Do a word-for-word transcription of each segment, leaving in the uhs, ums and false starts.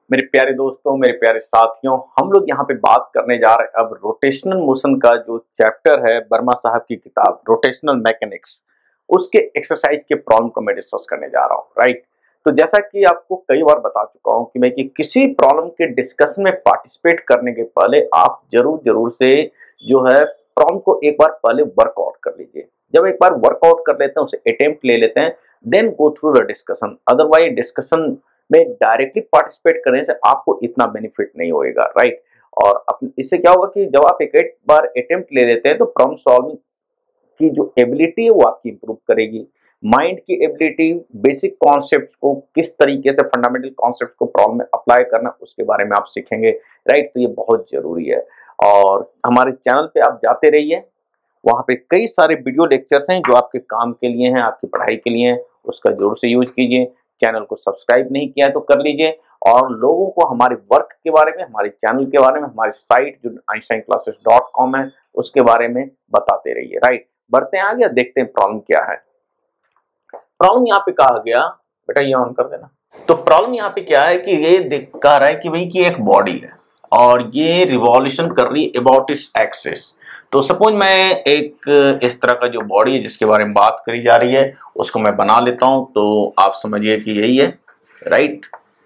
मेरे प्यारे दोस्तों, मेरे प्यारे साथियों, हम लोग यहाँ पे बात करने जा रहे हैं अब रोटेशनल मोशन का जो चैप्टर है वर्मा साहब की किताब रोटेशनल मैकेनिक्स, उसके एक्सरसाइज के प्रॉब्लम को मैं डिस्कस करने जा रहा हूँ। राइट, तो जैसा कि आपको कई बार बता चुका हूँ कि मैं कि किसी प्रॉब्लम के डिस्कशन में पार्टिसिपेट करने के पहले आप जरूर जरूर से जो है प्रॉब्लम को एक बार पहले वर्कआउट कर लीजिए। जब एक बार वर्कआउट कर लेते हैं, उसे अटेम्प्ट ले लेते हैं, then go through the discussion. Otherwise discussion में डायरेक्टली पार्टिसिपेट करने से आपको इतना बेनिफिट नहीं होएगा। राइट, और इससे क्या होगा कि जब आप एक, एक बार अटेम्प्ट ले लेते हैं तो प्रॉब्लम सॉल्विंग की जो एबिलिटी है वो आपकी इंप्रूव करेगी। माइंड की एबिलिटी, बेसिक कॉन्सेप्ट्स को किस तरीके से, फंडामेंटल कॉन्सेप्ट्स को प्रॉब्लम में अप्लाई करना, उसके बारे में आप सीखेंगे। राइट, तो ये बहुत जरूरी है। और हमारे चैनल पे आप जाते रहिए, वहाँ पे कई सारे वीडियो लेक्चर्स हैं जो आपके काम के लिए हैं, आपकी पढ़ाई के लिए हैं, उसका जरूर से यूज कीजिए। चैनल को सब्सक्राइब नहीं किया है तो कर लीजिए, और लोगों को हमारे वर्क के बारे में, हमारे चैनल के बारे में, हमारी साइट जो आइंस्टाइन क्लासेस डॉट कॉम है उसके बारे में बताते रहिए। राइट, बढ़ते हैं आगे, देखते हैं प्रॉब्लम क्या है। प्रॉब्लम यहाँ पे कहा गया, बेटा ये ऑन कर देना। तो प्रॉब्लम यहाँ पे क्या है कि ये कह रहा है कि भाई कि एक बॉडी है और ये रिवॉल्यूशन कर रही है अबाउट इट्स एक्सिस। तो सपोज मैं एक इस तरह का जो बॉडी है जिसके बारे में बात करी जा रही है उसको मैं बना लेता हूं, तो आप समझिए कि यही है। राइट,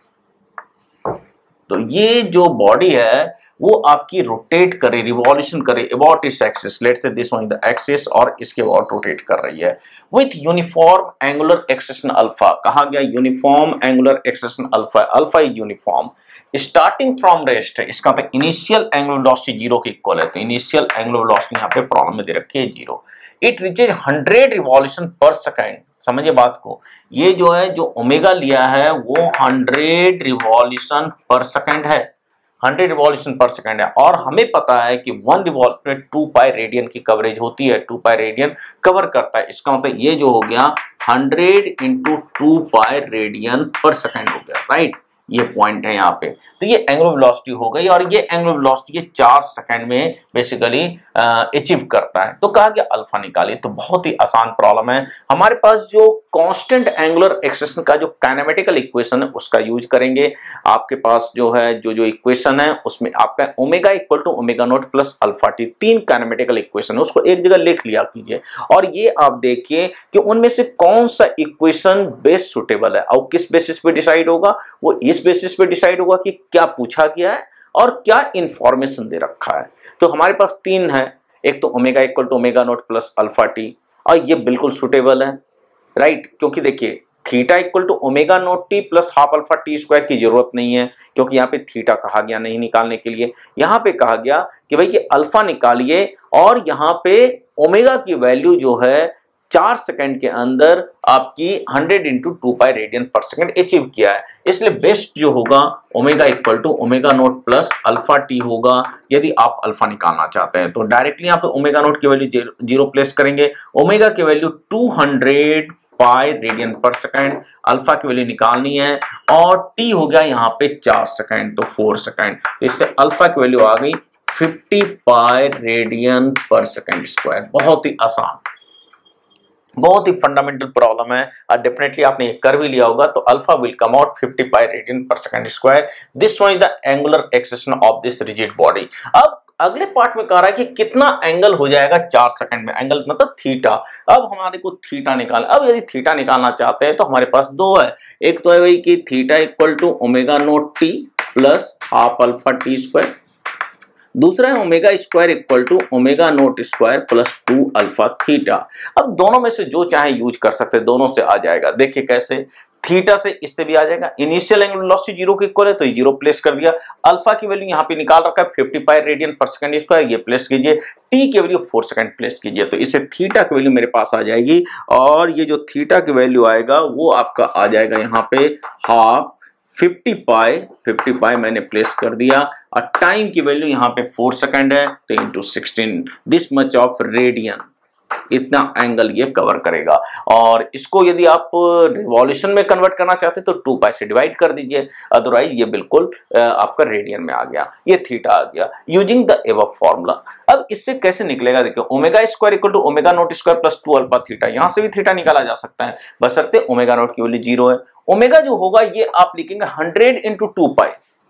तो ये जो बॉडी है वो आपकी रोटेट करे, रिवॉल्यूशन करे about its axis. Let's say this one is the axis और इसके अबाउट रोटेट कर रही है with uniform angular acceleration alpha. कहा गया uniform angular acceleration alpha, alpha is uniform starting from rest है। इसका मतलब इनिशियल एंगुलर वेलोसिटी जीरो के इक्वल है, तो इनिशियल एंगुलर वेलोसिटी यहाँ पे प्रॉब्लम में दे रखी है zero. It reaches hundred revolution per second. समझिए बात को, ये जो है जो ओमेगा लिया है वो हंड्रेड रिवॉल्यूशन पर सेकेंड है, हंड्रेड रिवॉल्यूशन पर सेकेंड है। और हमें पता है कि वन रिवॉल्यूशन में टू पाई रेडियन की कवरेज होती है, टू पाई रेडियन कवर करता है। इसका मतलब ये जो हो गया hundred into two pi radian per second हो गया। राइट, ये पॉइंट है यहाँ पे। तो ये एंगुलर वेलोसिटी हो गई, और ये एंगुलर वेलोसिटी ये चार सेकंड में बेसिकली अचीव करता है। तो कहा गया अल्फा निकालिए। तो बहुत ही आसान प्रॉब्लम है। हमारे पास जो कांस्टेंट एंगुलर एक्सेशन का जो काइनेमेटिकल इक्वेशन है उसका यूज करेंगे। आपके पास जो है जो जो इक्वेशन है उसमें आपका omega equal to omega naught plus alpha t, तीन काइनेमेटिकल इक्वेशन है, उसको एक जगह लिख लिया कीजिए। और ये आप देखिए कि उनमें से कौन सा इक्वेशन बेस्ट सुटेबल है, और किस बेसिस पे डिसाइड होगा, वो इस बेसिस पे डिसाइड होगा कि क्या पूछा गया है और क्या इंफॉर्मेशन दे रखा है। तो हमारे पास तीन है, एक तो omega equal to omega naught plus alpha t, और ये बिल्कुल सुटेबल है। राइट, क्योंकि देखिए theta equal to omega naught t plus half alpha t square की जरूरत नहीं है, क्योंकि यहाँ पे थीटा कहा गया नहीं निकालने के लिए। यहाँ पे कहा गया कि भाई कि अल्फा निकालिए, और यहाँ पे ओमेगा की वैल्यू जो है चार सेकंड के अंदर आपकी hundred into two pi radian per second achieve किया है। इसलिए बेस्ट जो होगा omega equal to omega naught plus alpha t होगा, यदि आप अल्फा निकालना चाहते हैं। तो डायरेक्टली यहाँ पे ओमेगा नोट की वैल्यू जीरो प्लेस करेंगे, ओमेगा की value two hundred pi radian per second, alpha की वैल्यू निकालनी है, और टी हो गया यहाँ पे चार सेकंड, तो फोर सेकंड। तो इससे अल्फा की वैल्यू आ गई fifty pi radian per second square. बहुत ही आसान, बहुत ही फंडामेंटल प्रॉब्लम है, और डेफिनेटली आपने ये कर भी लिया होगा। तो alpha will come out fifty pi radian per second square. This one is the angular acceleration of this rigid body. अब अगले पार्ट में कह रहा है कि कितना एंगल हो जाएगा चार सेकंड में, एंगल मतलब थीटा। अब हमारे को थीटा निकाल, अब यदि थीटा निकालना चाहते हैं तो हमारे पास दो है, एक तो है भाई कि theta equal to omega naught t plus half alpha t square, दूसरा है omega square equal to omega naught square plus two alpha theta. अब दोनों में से जो चाहे यूज कर सकते हैं, दोनों से आ जाएगा। देखिए कैसे, थीटा से इससे भी आ जाएगा, इनिशियल एंगुलर वेलोसिटी जीरो के इक्वल है तो जीरो प्लेस कर दिया, अल्फा की वैल्यू यहाँ पे निकाल रखा है fifty pi radian per second square, ये प्लेस कीजिए, टी की वैल्यू फोर सेकंड प्लेस कीजिए, तो इससे थीटा की वैल्यू मेरे पास आ जाएगी, और ये जो थीटा की वैल्यू आएगा वो आपका आ जाएगा यहाँ पे half fifty pi, fifty pi मैंने प्लेस कर दिया, और टाइम की वैल्यू यहाँ पे फोर सेकंड है, तो into sixteen, this much of radian. इतना एंगल ये कवर करेगा। और इसको यदि आप रिवॉल्यूशन में कन्वर्ट करना चाहते हैं तो टू पाई से डिवाइड कर दीजिए, अदरवाइज ये बिल्कुल आपका रेडियन में आ गया, ये थीटा आ गया यूजिंग द एबव फॉर्मूला। अब इससे कैसे निकलेगा, देखिए omega square equal to omega naught square plus two alpha theta, यहां से भी थीटा निकाला जा सकता है बशर्ते ओमेगा नॉट की वैल्यू जीरो है। ओमेगा जो होगा ये आप लिखेंगे हंड्रेड इंटू टू पाई,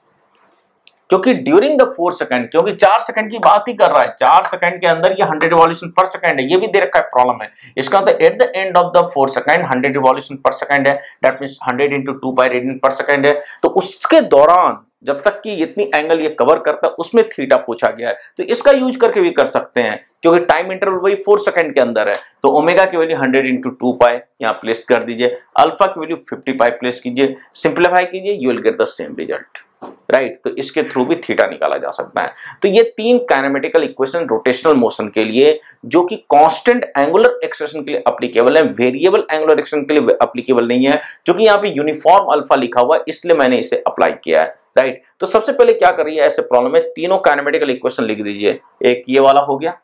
क्योंकि ड्यूरिंग द फोर सेकंड, क्योंकि चार सेकंड की बात ही कर रहा है, चार सेकंड के अंदर ये हंड्रेड रिवॉल्यूशन पर सेकंड है, ये भी दे रखा है प्रॉब्लम है। इसका मतलब at the end of the four second hundred revolution per second है, that means hundred into two pi radian per second है। तो उसके दौरान जब तक कि इतनी एंगल ये कवर करता है उसमें थीटा पूछा गया है, तो इसका यूज करके भी कर सकते हैं, क्योंकि टाइम इंटरवल वही फोर सेकंड के अंदर है। तो ओमेगा की value hundred into two pi यहाँ प्लेस कर दीजिए, अल्फा की वैल्यू फिफ्टी पाई प्लेस कीजिए, सिंप्लीफाई कीजिए, you will get the same result, right. तो इसके थ्रू भी थीटा निकाला जा सकता है। तो ये तीन काइनेमेटिकल इक्वेशन रोटेशनल मोशन के लिए, जो कि कांस्टेंट एंगुलर एक्सेलेरेशन के लिए एप्लीकेबल है, वेरिएबल एंगुलर एक्सेलेरेशन के लिए एप्लीकेबल नहीं है, क्योंकि यहाँ पे यूनिफॉर्म अल्फा लिखा हुआ है, इसलिए मैंने इसे अप्लाई किया है, राइट। तो सबसे पहले क्या करिए, ऐसे प्रॉब्लम में तीनों काइनेमेटिकल इक्वेशन लिख दीजिए, एक ये वाला हो गया,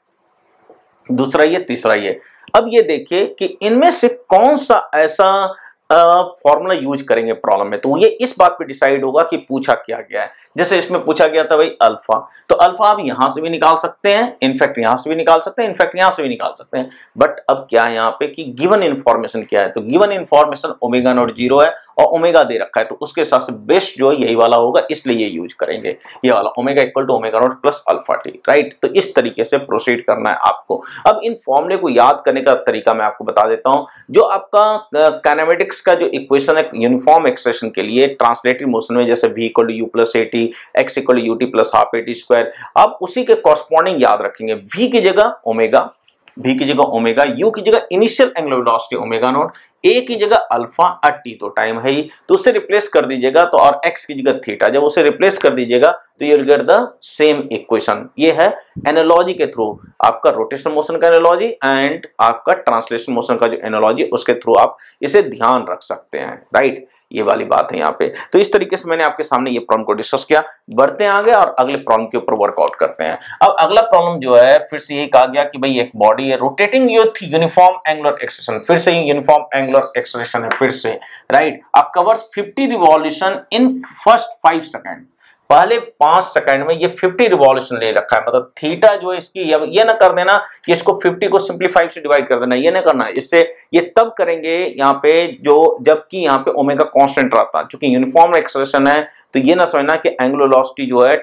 दूसरा ये, तीसरा ये। अब ये देखिए कि इनमें से कौन सा ऐसा फॉर्मूला यूज करेंगे प्रॉब्लम में, तो ये इस बात पे डिसाइड होगा कि पूछा क्या गया है। जैसे इसमें पूछा गया था भाई अल्फा, तो अल्फा आप यहां से भी निकाल सकते हैं, इनफैक्ट यहां से भी निकाल सकते हैं, इनफैक्ट यहां से भी निकाल सकते हैं। बट अब क्या है यहाँ पे कि गिवन इन्फॉर्मेशन क्या है, तो given information omega naught zero है और ओमेगा दे रखा है, तो उसके हिसाब से बेस्ट जो है यही वाला होगा, इसलिए ये यूज करेंगे, ये वाला omega equal to omega naught plus alpha t, right. तो इस तरीके से प्रोसीड करना है आपको। अब इन फॉर्मूले को याद करने का तरीका मैं आपको बता देता हूं। जो आपका काइनेमेटिक्स का जो इक्वेशन है यूनिफॉर्म एक्सप्रेशन के लिए ट्रांसलेटरी मोशन में, जैसे v equal to u plus a t, x equal to u t plus half a t square, आप उसी के कॉरस्पॉन्डिंग याद रखेंगे। v की जगह ओमेगा, v की जगह ओमेगा, u की जगह initial angular velocity omega naught, a की जगह अल्फा और t तो टाइम है ही, तो उससे रिप्लेस कर दीजिएगा, तो और x की जगह थीटा, जब उसे रिप्लेस कर दीजिएगा तो you will get the same equation. ये है एनालॉजी के थ्रू, आपका रोटेशनल मोशन का एनालॉजी एंड आपका ट्रांसलेशन मोशन का जो एनालॉजी, उसके थ्रू आप इसे ध्यान रख सकते हैं, राइट। ये वाली बात है यहाँ पे। तो इस तरीके से मैंने आपके सामने ये प्रॉब्लम को डिस्कस किया। बढ़ते हैं आगे और अगले प्रॉब्लम के ऊपर वर्कआउट करते हैं। अब अगला प्रॉब्लम जो है, फिर से यही कहा गया कि भाई एक बॉडी है rotating with uniform angular acceleration, फिर से यूनिफॉर्म एंगुलर एक्सेलेरेशन है, फिर से right, uh covers fifty revolution in first five second, पहले पांच सेकंड में ये फिफ्टी रिवॉल्यूशन ले रखा है। मतलब थीटा जो है इसकी, ये ना कर देना कि इसको फिफ्टी को सिंपली फाइव से डिवाइड कर देना, ये ना करना। इससे ये तब करेंगे यहाँ पे जो, जबकि यहाँ पे ओमेगा कांस्टेंट रहता है, चूंकि यूनिफॉर्म एक्सेलरेशन है, तो ये ना समझना कि एंगुलर वेलोसिटी जो है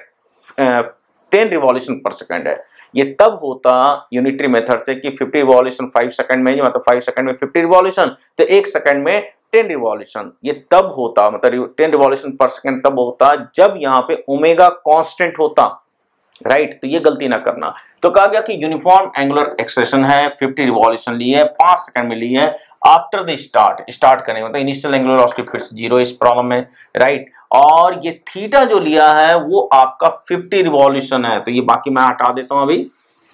टेन रिवॉल्यूशन पर सेकंड है। ये तब होता यूनिटरी मेथड से कि फिफ्टी रिवॉल्यूशन फाइव सेकंड में, मतलब फाइव सेकंड में फिफ्टी रिवॉल्यूशन, तो एक सेकंड में टेन रिवॉल्यूशन, ये तब होता, मतलब टेन रिवॉल्यूशन पर सेकंड तब होता जब यहाँ पे ओमेगा कांस्टेंट होता, राइट। तो ये गलती ना करना। तो कहा गया कि यूनिफॉर्म एंगुलर एक्सेलेरेशन है, फिफ्टी रिवॉल्यूशन ली है, पांच सेकंड में ली है, आफ्टर द स्टार्ट, स्टार्ट करने मतलब इनिशियल एंगुलर वेलोसिटी फिर से जीरो इस प्रॉब्लम में, राइट। और ये थीटा जो लिया है वो आपका फिफ्टी रिवॉल्यूशन है, तो ये बाकी मैं हटा देता हूं, अभी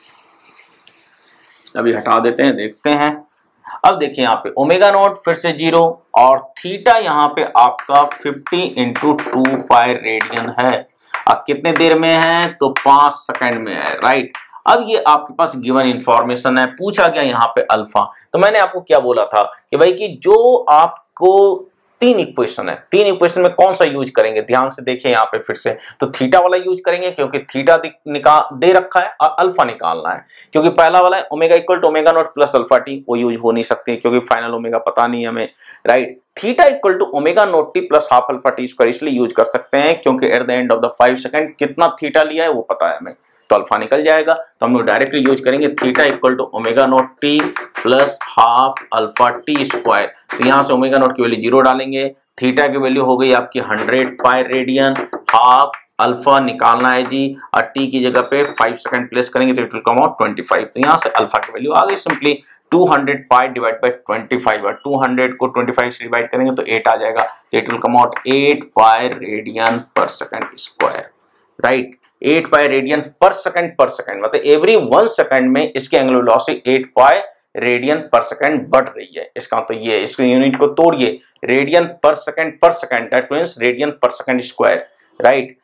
अभी हटा देते हैं, देखते हैं। अब देखिए यहाँ पे ओमेगा नॉट फिर से जीरो और थीटा यहाँ पे आपका fifty into two pi radian है। अब कितने देर में है, तो पांच सेकंड में है, राइट। अब ये आपके पास गिवन इंफॉर्मेशन है, पूछा गया यहाँ पे अल्फा। तो मैंने आपको क्या बोला था कि भाई कि जो आपको तीन इक्वेशन है, तीन इक्वेशन में कौन सा यूज करेंगे, ध्यान से देखिए यहाँ पे फिर से, तो थीटा वाला यूज करेंगे क्योंकि थीटा निकाल दे रखा है और अल्फा निकालना है, क्योंकि पहला वाला है omega equal to omega naught plus alpha t, वो यूज हो नहीं सकती क्योंकि फाइनल ओमेगा पता नहीं हमें, right. Theta equal to omega naught t plus half alpha t square इसलिए यूज कर सकते हैं क्योंकि at the end of the five second कितना थीटा लिया है वो पता है हमें, तो अल्फा निकल जाएगा। तो हम लोग डायरेक्टली यूज करेंगे theta equal to omega naught t plus half alpha t square. तो यहाँ से ओमेगा नॉट की वैल्यू जीरो डालेंगे, थीटा की वैल्यू हो गई आपकी hundred pi radian, half alpha निकालना है जी, और टी की जगह पे फाइव सेकंड प्लेस करेंगे तो it will come out twenty five. तो यहाँ से अल्फा की वैल्यू आ गई simply two hundred pi divide by twenty five, और टू हंड्रेड को ट्वेंटी फाइव से डिवाइड करेंगे तो एट आ जाएगा, तो it will come out eight pi radian per second square, right. Eight pi radian per second per second मतलब every one second में इसकी angular velocity eight pi radian per second बढ़ रही है। इसका तो ये, इसके यूनिट को तोड़िए, radian per second per second, that means radian per second square, right.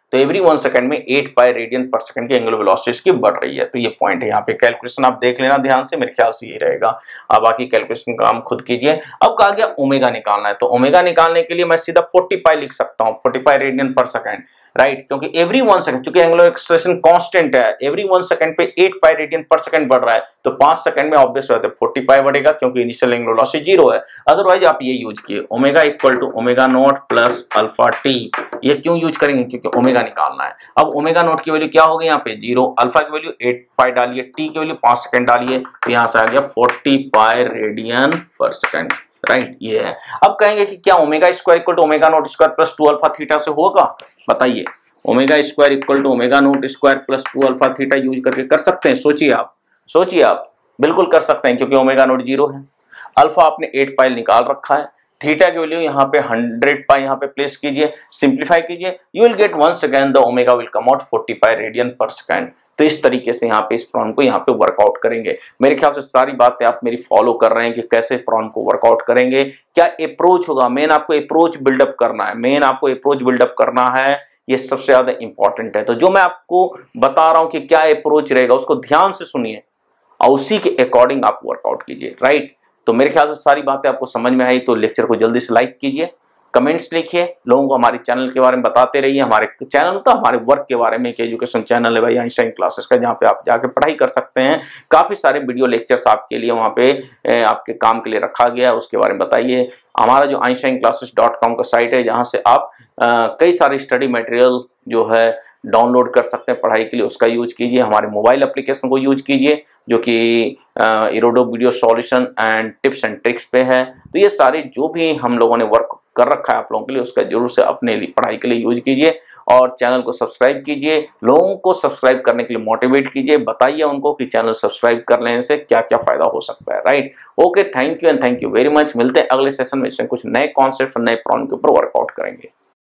तो एवरी वन सेकंड में eight pi radian per second की एंगुलर वेलोसिटी इसकी बढ़ रही है। तो ये पॉइंट है, यहाँ पे कैलकुलेशन आप देख लेना ध्यान से, मेरे ख्याल से ये रहेगा। अब बाकी कैलकुलेशन का काम खुद कीजिए। अब कहा गया ओमेगा निकालना है, तो ओमेगा निकालने के लिए मैं सीधा फोर्टी पाई लिख सकता हूँ, forty pi radian per second, right, क्योंकि एवरी वन सेकंड, क्योंकि एंगुलर एक्सेलरेशन कांस्टेंट है, एवरी वन सेकंड पे eight pi radian per second बढ़ रहा है, तो पांच सेकंड में ऑब्वियस बात है फोर्टी पाई बढ़ेगा, क्योंकि इनिशियल एंगुलर वेलोसिटी जीरो है। अदरवाइज आप ये यूज किए omega equal to omega naught plus alpha t. ये क्यों यूज करेंगे, क्योंकि ओमेगा निकालना है। अब ओमेगा नॉट की वैल्यू क्या हो गई यहाँ पे जीरो, अल्फा की वैल्यू एट पाई डालिए, टी की वैल्यू पांच सेकंड डालिए, तो यहाँ से आ गया forty pi radian per second, right, ये है। अब कहेंगे कि क्या omega square equal to omega naught square plus two alpha theta से होगा, बताइए। Omega square equal to omega naught square plus two alpha theta use करके कर सकते हैं, सोचिए आप, सोचिए आप, बिल्कुल कर सकते हैं, क्योंकि ओमेगा नॉट जीरो है, अल्फा आपने एट पाई निकाल रखा है, थीटा की वैल्यू यहाँ पे हंड्रेड पाई यहाँ पे प्लेस कीजिए, सिंप्लीफाई कीजिए, you will get once again the omega will come out forty pi radian per second. तो इस तरीके से यहाँ पे इस प्रॉब्लम को यहाँ पे वर्कआउट करेंगे। मेरे ख्याल से सारी बातें आप मेरी फॉलो कर रहे हैं कि कैसे प्रॉब्लम को वर्कआउट करेंगे, क्या अप्रोच होगा। मेन आपको अप्रोच बिल्डअप करना है, मेन आपको अप्रोच बिल्डअप करना है, ये सबसे ज्यादा इंपॉर्टेंट है। तो जो मैं आपको बता रहा हूं कि क्या अप्रोच रहेगा, उसको ध्यान से सुनिए और उसी के अकॉर्डिंग आप वर्कआउट कीजिए, राइट। तो मेरे ख्याल से सारी बातें आपको समझ में आई, तो लेक्चर को जल्दी से लाइक कीजिए, कमेंट्स लिखिए, लोगों को हमारे चैनल के बारे में बताते रहिए। हमारे चैनल तो हमारे वर्क के बारे में एक एजुकेशन चैनल है भाई, आइंस्टाइन क्लासेस का, जहाँ पे आप जाके पढ़ाई कर सकते हैं। काफी सारे वीडियो लेक्चर्स आपके लिए वहाँ पे आपके काम के लिए रखा गया है, उसके बारे में बताइए। हमारा जो आइंस्टाइन क्लासेस डॉट कॉम का साइट है, जहाँ से आप आ, कई सारे स्टडी मटेरियल जो है डाउनलोड कर सकते हैं पढ़ाई के लिए, उसका यूज कीजिए। हमारे मोबाइल एप्लीकेशन को यूज कीजिए, जो कि Irodov video solution and tips and tricks पे है। तो ये सारे जो भी हम लोगों ने वर्क कर रखा है आप लोगों के लिए, उसका जरूर से अपने लिए पढ़ाई के लिए यूज कीजिए। और चैनल को सब्सक्राइब कीजिए, लोगों को सब्सक्राइब करने के लिए मोटिवेट कीजिए, बताइए उनको कि चैनल सब्सक्राइब कर लेने से क्या क्या फायदा हो सकता है, right. Okay, thank you and thank you very much. मिलते हैं अगले सेशन में, इसमें कुछ नए कॉन्सेप्ट और नए प्रॉब्लम के ऊपर वर्कआउट करेंगे।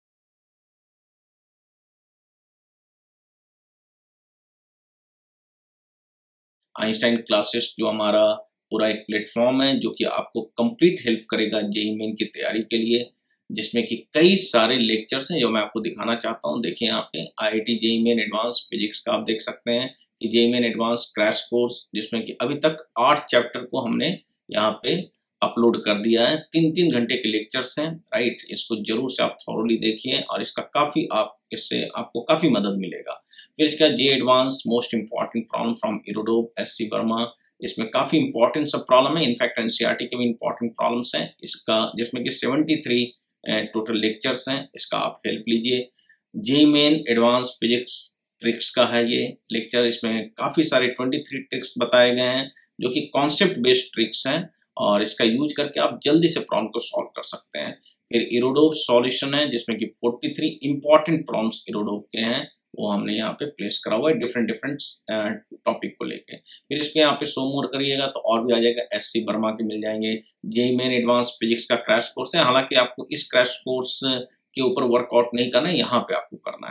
आइंस्टाइन क्लासेस जो हमारा पूरा एक प्लेटफॉर्म है, जो कि आपको कंप्लीट हेल्प करेगा जेईई मेन की तैयारी के लिए, जिसमें कि कई सारे लेक्चर्स हैं जो मैं आपको दिखाना चाहता हूं। देखिए यहाँ पे IIT JEE main advance physics का आप देख सकते हैं कि JEE main advance crash course, जिसमें कि अभी तक आठ चैप्टर को हमने यहाँ पे अपलोड कर दिया है। तीन तीन घंटे के लेक्चर्स हैं, राइट। इसको जरूर से आप थॉरोली देखिए और इसका काफी आप इससे आपको काफी मदद मिलेगा। फिर इसका J advance most important problem from Irodov S C Verma, इसमें काफी इंपॉर्टेंट सब प्रॉब्लम है, इनफैक्ट एनसीईआरटी के भी इंपॉर्टेंट प्रॉब्लम्स हैं इसका, जिसमें कि सेवेंटी थ्री टोटल लेक्चर्स हैं। इसका आप हेल्प लीजिए। JEE main advance physics tricks का है ये लेक्चर, इसमें काफी सारे ट्वेंटी थ्री ट्रिक्स बताए गए हैं जो कि कॉन्सेप्ट बेस्ड ट्रिक्स हैं, और इसका यूज करके आप जल्दी से प्रॉब्लम को सॉल्व कर सकते हैं। फिर इरोडोव सॉल्यूशन है, जिसमें कि forty three important problems Irodov के हैं, वो हमने यहाँ पे प्लेस करा हुआ है डिफरेंट डिफरेंट टॉपिक को लेके। फिर इसके यहाँ पे सो मोर करिएगा तो और भी आ जाएगा, एस सी वर्मा के मिल जाएंगे। जेईई मेन एडवांस फिजिक्स का क्रैश कोर्स है, हालांकि आपको इस क्रैश कोर्स के ऊपर वर्कआउट नहीं करना है, यहाँ पे आपको करना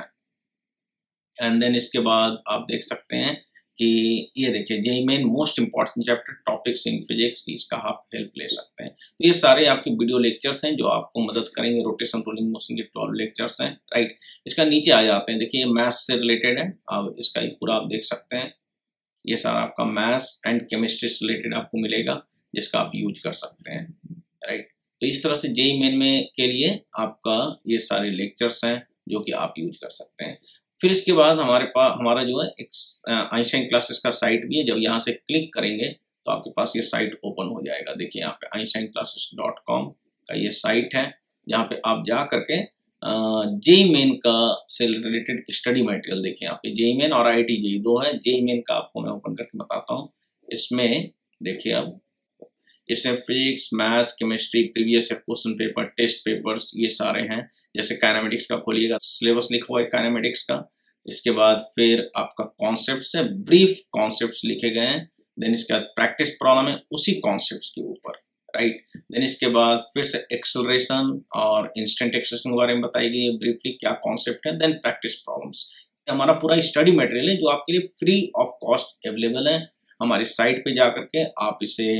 है। एंड देन इसके बाद आप देख सकते हैं कि ये देखिए JEE main most important chapter topics in physics, इसका आप हेल्प ले सकते हैं। तो ये सारे आपके वीडियो लेक्चर्स हैं जो आपको मदद करेंगे। रोटेशन रोलिंग मोशन के ट्वेल्व लेक्चर्स हैं, राइट। इसका नीचे आ जाते हैं, देखिए ये मैथ्स से रिलेटेड है, आप इसका पूरा आप देख सकते हैं। ये सारा आपका मैथ्स एंड केमिस्ट्री से रिलेटेड आपको मिलेगा, जिसका आप यूज कर सकते हैं, राइट। तो इस तरह से जेईई मेन में के लिए आपका ये सारे लेक्चर्स हैं जो कि आप यूज कर सकते हैं। फिर इसके बाद हमारे पास हमारा जो है एक आइंस्टाइन क्लासेस का साइट भी है। जब यहाँ से क्लिक करेंगे तो आपके पास ये साइट ओपन हो जाएगा। देखिए यहाँ पे आइंस्टाइन क्लासेस डॉट कॉम का ये साइट है, जहाँ पे आप जा करके जेईई मेन का से रिलेटेड स्टडी मटेरियल देखिए। यहाँ पे जेईई मेन और आईआईटी जेईई दो है। जेईई मेन का आपको मैं ओपन करके बताता हूँ। इसमें देखिए अब इसमें physics, maths, chemistry, previous question paper, test papers, ये सारे हैं। जैसे काइनेमेटिक्स का खोलिएगा, सिलेबस लिखा हुआ है काइनेमेटिक्स का। इसके बाद फिर आपका कॉन्सेप्ट्स है, ब्रीफ कॉन्सेप्ट्स लिखे गए हैं। देन इसके बाद प्रैक्टिस प्रॉब्लम है उसी कॉन्सेप्ट्स के ऊपर, राइट। देन इसके बाद फिर से एक्सेलरेशन और इंस्टेंट एक्सेलरेशन के बारे में बताई गई है ब्रीफली, क्या कॉन्सेप्ट है। देन प्रैक्टिस प्रॉब्लम्स, हमारा पूरा स्टडी मटेरियल है जो आपके लिए फ्री ऑफ कॉस्ट अवेलेबल है। हमारी साइट पे जा करके आप इसे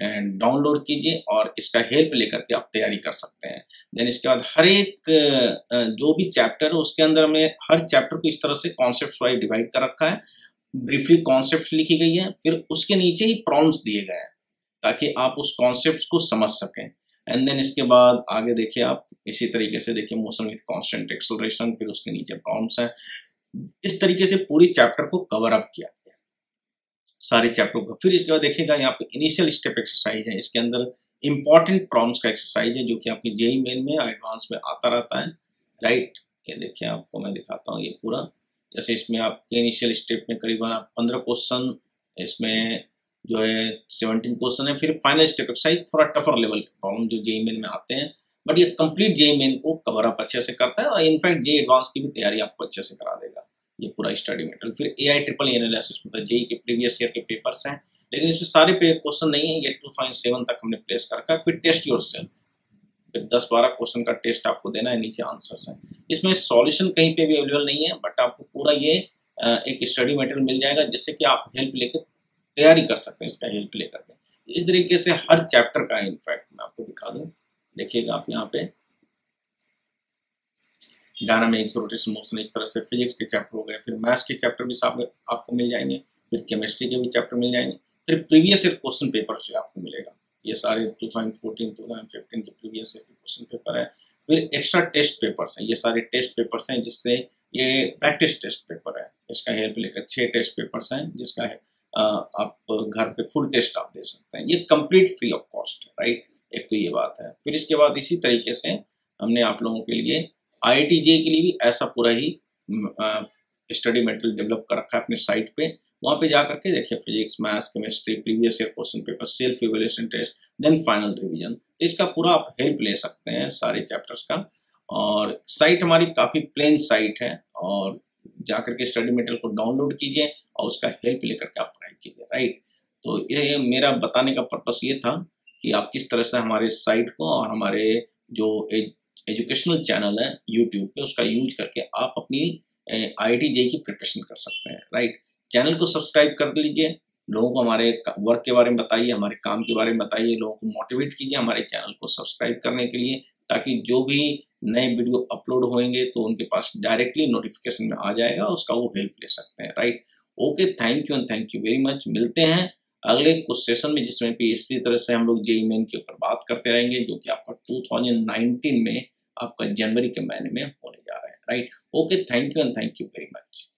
डाउनलोड कीजिए और इसका हेल्प लेकर के आप तैयारी कर सकते हैं। देन इसके बाद हर एक जो भी चैप्टर है उसके अंदर में हर चैप्टर को इस तरह से कॉन्सेप्ट्स वाइज डिवाइड कर रखा है। ब्रीफली कॉन्सेप्ट्स लिखी गई है, फिर उसके नीचे ही प्रॉम्प्ट्स दिए गए हैं ताकि आप उस कॉन्सेप्ट्स को समझ सकें। एंड देन इसके बाद आगे देखिए आप इसी तरीके से देखिए मोशन विथ कांस्टेंट एक्सेलरेशन, फिर उसके नीचे प्रॉम्प्ट्स हैं। इस तरीके से पूरी चैप्टर को कवर अप किया गया सारे चैप्टर को। फिर इसके बाद देखिएगा यहाँ पे इनिशियल स्टेप एक्सरसाइज है, इसके अंदर इंपॉर्टेंट प्रॉम्प्ट्स का एक्सरसाइज है जो कि आपकी जेई मेन में एडवांस में आता रहता है, राइट। ये देखिए आपको मैं दिखाता हूँ ये पूरा, जैसे इसमें आपके इनिशियल स्टेप में करीबन आप पंद्रह क्वेश्चन, इसमें जो है सेवनटीन क्वेश्चन है। फिर फाइनल स्टेप एक्सरसाइज थोड़ा टफर लेवल के प्रॉब्लम जो जेई मेन में आते हैं, बट ये कंप्लीट जेई मेन को कवर अप अच्छे से करता है और इनफैक्ट जेई एडवांस की भी तैयारी आपको अच्छे से करा देगा ये पूरा स्टडी मटेरियल। फिर ए आई ट्रिपल एनालिसिस मतलब जेई के प्रीवियस ईयर के पेपर्स हैं, लेकिन इसमें सारे पे क्वेश्चन नहीं है, ये टू थाउजेंड सेवन तक हमने प्लेस कर रखा है। फिर टेस्ट योरसेल्फ, फिर दस बारह क्वेश्चन का टेस्ट आपको देना है, नीचे आंसर्स हैं। इसमें सॉल्यूशन कहीं पे भी अवेलेबल नहीं है, बट आपको पूरा ये एक स्टडी मटेरियल मिल जाएगा जिससे कि आप हेल्प लेकर तैयारी कर सकते हैं, इसका हेल्प लेकर के। इस तरीके से हर चैप्टर का इनफैक्ट मैं आपको दिखा दूं, देखिएगा आप यहाँ पे डायनामिक्स, रोटेशन, मोशन, इस तरह से फिजिक्स के चैप्टर हो गए। फिर मैथ्स के चैप्टर भी आप, आपको मिल जाएंगे, फिर केमिस्ट्री के भी चैप्टर मिल जाएंगे, फिर प्रीवियस ईयर क्वेश्चन पेपर्स भी आपको मिलेगा। ये सारे two thousand fourteen two thousand fifteen के प्रीवियस ईयर के क्वेश्चन पेपर है। फिर एक्स्ट्रा टेस्ट पेपर्स हैं, ये सारे टेस्ट पेपर्स हैं जिससे ये प्रैक्टिस टेस्ट पेपर है, इसका हेल्प लेकर छः टेस्ट पेपर्स हैं जिसका है आप घर पे फुल टेस्ट आप दे सकते हैं। ये कंप्लीट फ्री ऑफ कॉस्ट है, राइट। एक तो ये बात है। फिर इसके बाद इसी तरीके से हमने आप लोगों के लिए आई आई टी जे के लिए भी ऐसा पूरा ही स्टडी मटेरियल डेवलप कर रखा है अपने साइट पे। वहाँ पे जा करके देखिए physics, maths, chemistry, previous year question paper, self evaluation test, then final revision. तो इसका पूरा आप हेल्प ले सकते हैं सारे चैप्टर्स का। और साइट हमारी काफ़ी प्लेन साइट है, और जा करके स्टडी मटेरियल को डाउनलोड कीजिए और उसका हेल्प लेकर के आप पढ़ाई कीजिए, राइट। तो ये मेरा बताने का पर्पस ये था कि आप किस तरह से हमारे साइट को और हमारे जो एजुकेशनल चैनल है यूट्यूब पे उसका यूज करके आप अपनी आई आई टी जे की प्रिपरेशन कर सकते हैं, राइट। चैनल को सब्सक्राइब कर लीजिए, लोगों को हमारे वर्क के बारे में बताइए, हमारे काम के बारे में बताइए, लोगों को मोटिवेट कीजिए हमारे चैनल को सब्सक्राइब करने के लिए, ताकि जो भी नए वीडियो अपलोड होंगे तो उनके पास डायरेक्टली नोटिफिकेशन में आ जाएगा, उसका वो हेल्प ले सकते हैं, right. Okay, thank you and thank you very much. मिलते हैं अगले कुछ सेशन में जिसमें भी इसी तरह से हम लोग जेई मेन के ऊपर बात करते रहेंगे, जो कि आपका टू थाउजेंड नाइनटीन में आपका जनवरी के महीने में होने जा रहा है, right. Okay, thank you and thank you very much.